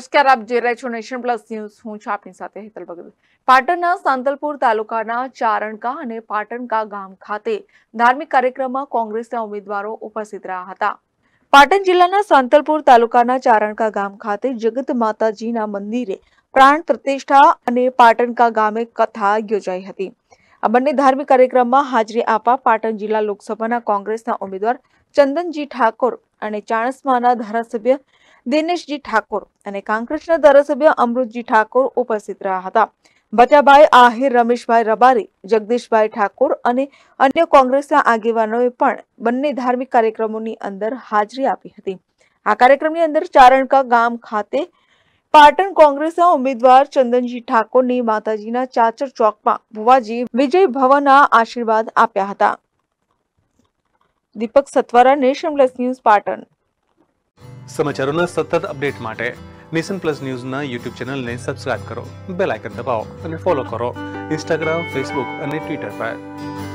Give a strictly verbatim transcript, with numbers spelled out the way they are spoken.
નમસ્કાર, આપ જોઈ રહ્યા છો નેશન પ્લસ ન્યૂઝ. હું છું આપની સાથે હેતલ ભગત. પાટણના સાંતલપુર તાલુકાના ચારણકા અને પાટણકા ગામ ખાતે ધાર્મિક કાર્યક્રમમાં કોંગ્રેસના ઉમેદવારો ઉપસ્થિત રહ્યા હતા. પાટણ જિલ્લાના સાંતલપુર તાલુકાના ચારણકા ગામ ખાતે જગત માતાજીના મંદિરે પ્રાણ પ્રતિષ્ઠા અને પાટણકા ગામે કથા યોજાઈ હતી. આ બંને ધાર્મિક કાર્યક્રમમાં હાજરી આપવા પાટણ જિલ્લા લોકસભાના કોંગ્રેસના ઉમેદવાર ચંદનજી ઠાકોર અને ચાણસ્માના ધારાસભ્ય દિનેશજી ઠાકોર અને કાંકરેજના ધારાસભ્ય અમૃતજી ઠાકોર ઉપસ્થિત રહ્યા હતા. બચાભાઈ આહિર, રમેશભાઈ રબારી, જગદીશભાઈ ઠાકોર અને અન્ય કોંગ્રેસના આગેવાનોએ પણ બંને ધાર્મિક કાર્યક્રમોની અંદર હાજરી આપી હતી. આ કાર્યક્રમની અંદર ચારણકા ગામ ખાતે પાટણ કોંગ્રેસના ઉમેદવાર ચંદનજી ઠાકોરની માતાજીના ચાચર ચોકમાં ભુવાજી વિજય ભવનના આશીર્વાદ આપ્યા હતા. Deepak Satvara, nation plus news, Patan. સમાચારોના સતત અપડેટ માટે નેશન પ્લસ ન્યૂઝના યુટ્યુબ ચેનલને સબસ્ક્રાઇબ કરો, બેલ આઇકન દબાવો અને ફોલો કરો ઇન્સ્ટાગ્રામ, ફેસબુક અને ટ્વિટર પર.